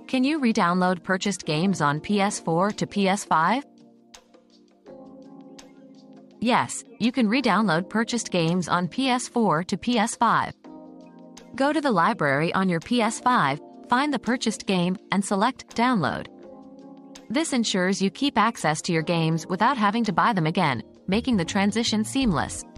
Can you re-download purchased games on PS4 to PS5? Yes, you can re-download purchased games on PS4 to PS5. Go to the library on your PS5, find the purchased game, and select Download. This ensures you keep access to your games without having to buy them again, making the transition seamless.